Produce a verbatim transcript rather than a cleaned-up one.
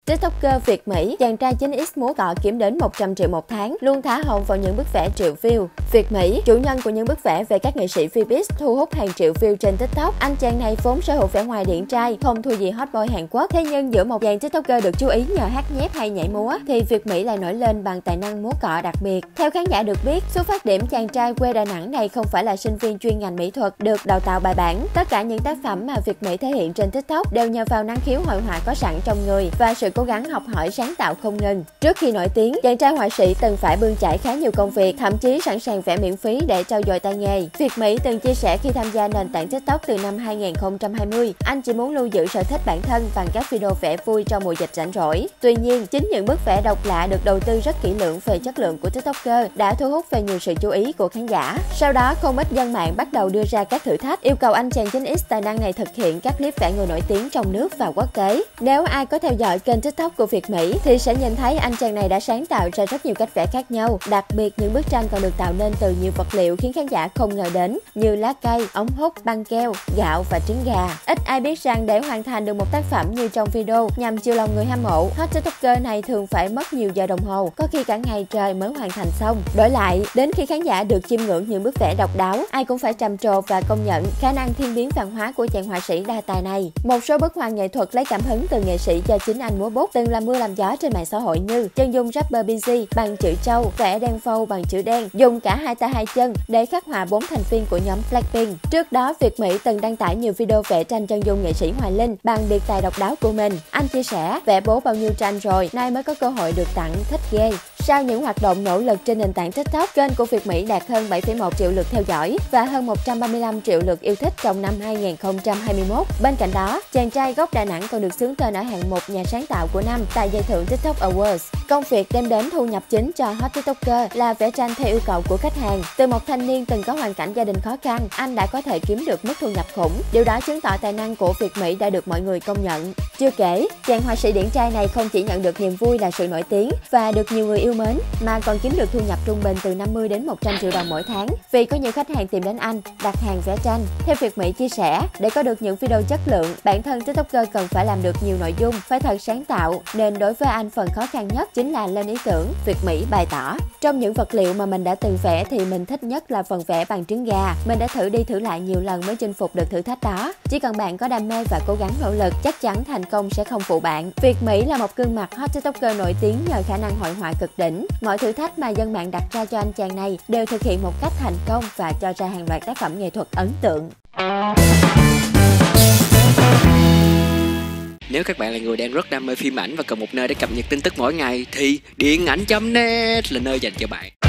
TikToker Việt Mỹ, chàng trai chín x múa cọ kiếm đến một trăm triệu một tháng, luôn thả hồn vào những bức vẽ triệu view. Việt Mỹ, chủ nhân của những bức vẽ về các nghệ sĩ Vbiz thu hút hàng triệu view trên TikTok. Anh chàng này vốn sở hữu vẻ ngoài điển trai, không thua gì hot boy Hàn Quốc. Thế nhưng giữa một dàn TikToker được chú ý nhờ hát nhép hay nhảy múa, thì Việt Mỹ lại nổi lên bằng tài năng múa cọ đặc biệt. Theo khán giả được biết, xuất phát điểm chàng trai quê Đà Nẵng này không phải là sinh viên chuyên ngành mỹ thuật được đào tạo bài bản. Tất cả những tác phẩm mà Việt Mỹ thể hiện trên TikTok đều nhờ vào năng khiếu hội họa có sẵn trong người và sự cố gắng học hỏi sáng tạo không ngừng. Trước khi nổi tiếng, chàng trai họa sĩ từng phải bươn chải khá nhiều công việc, thậm chí sẵn sàng vẽ miễn phí để trau dồi tay nghề. Việt Mỹ từng chia sẻ khi tham gia nền tảng TikTok từ năm hai nghìn không trăm hai mươi, anh chỉ muốn lưu giữ sở thích bản thân bằng các video vẽ vui trong mùa dịch rảnh rỗi. Tuy nhiên, chính những bức vẽ độc lạ được đầu tư rất kỹ lưỡng về chất lượng của TikToker đã thu hút về nhiều sự chú ý của khán giả. Sau đó, không ít dân mạng bắt đầu đưa ra các thử thách, yêu cầu anh chàng chín x tài năng này thực hiện các clip vẽ người nổi tiếng trong nước và quốc tế. Nếu ai có theo dõi kênh TikTok của Việt Mỹ thì sẽ nhìn thấy anh chàng này đã sáng tạo ra rất nhiều cách vẽ khác nhau. Đặc biệt, những bức tranh còn được tạo nên từ nhiều vật liệu khiến khán giả không ngờ đến như lá cây, ống hút, băng keo, gạo và trứng gà. Ít ai biết rằng để hoàn thành được một tác phẩm như trong video nhằm chiều lòng người hâm mộ, hot TikToker này thường phải mất nhiều giờ đồng hồ, có khi cả ngày trời mới hoàn thành xong. Đổi lại, đến khi khán giả được chiêm ngưỡng những bức vẽ độc đáo, ai cũng phải trầm trồ và công nhận khả năng thiên biến văn hóa của chàng họa sĩ đa tài này. Một số bức họa nghệ thuật lấy cảm hứng từ nghệ sĩ do chính anh múa bút từng làm mưa làm gió trên mạng xã hội như chân dung rapper Binz bằng chữ trâu, vẽ đen phâu bằng chữ đen, dùng cả hai tay hai chân để khắc họa bốn thành viên của nhóm Blackpink. Trước đó, Việt Mỹ từng đăng tải nhiều video vẽ tranh chân dung nghệ sĩ Hoài Linh bằng biệt tài độc đáo của mình. Anh chia sẻ, vẽ bố bao nhiêu tranh rồi, nay mới có cơ hội được tặng, thích ghê. Sau những hoạt động nỗ lực trên nền tảng TikTok, kênh của Việt Mỹ đạt hơn bảy phẩy một triệu lượt theo dõi và hơn một trăm ba mươi lăm triệu lượt yêu thích trong năm hai nghìn không trăm hai mươi mốt. Bên cạnh đó, chàng trai gốc Đà Nẵng còn được xướng tên ở hạng mục nhà sáng tạo của năm tại giải thưởng TikTok Awards. Công việc đem đến thu nhập chính cho hot TikToker là vẽ tranh theo yêu cầu của khách hàng. Từ một thanh niên từng có hoàn cảnh gia đình khó khăn, anh đã có thể kiếm được mức thu nhập khủng. Điều đó chứng tỏ tài năng của Việt Mỹ đã được mọi người công nhận. Chưa kể, chàng họa sĩ điển trai này không chỉ nhận được niềm vui là sự nổi tiếng và được nhiều người yêu mến, mà còn kiếm được thu nhập trung bình từ năm mươi đến một trăm triệu đồng mỗi tháng vì có nhiều khách hàng tìm đến anh đặt hàng vẽ tranh. Theo Việt Mỹ chia sẻ, để có được những video chất lượng, bản thân TikToker cần phải làm được nhiều nội dung, phải thật sáng tạo, nên đối với anh phần khó khăn nhất chính là lên ý tưởng. Việt Mỹ bày tỏ, trong những vật liệu mà mình đã từng vẽ thì mình thích nhất là phần vẽ bằng trứng gà. Mình đã thử đi thử lại nhiều lần mới chinh phục được thử thách đó. Chỉ cần bạn có đam mê và cố gắng nỗ lực, chắc chắn thành công sẽ không phụ bạn. Việt Mỹ là một gương mặt hot TikToker nổi tiếng nhờ khả năng hội họa cực đỉnh. Mọi thử thách mà dân mạng đặt ra cho anh chàng này đều thực hiện một cách thành công và cho ra hàng loạt tác phẩm nghệ thuật ấn tượng. Nếu các bạn là người đang rất đam mê phim ảnh và cần một nơi để cập nhật tin tức mỗi ngày thì điện ảnh chấm net là nơi dành cho bạn.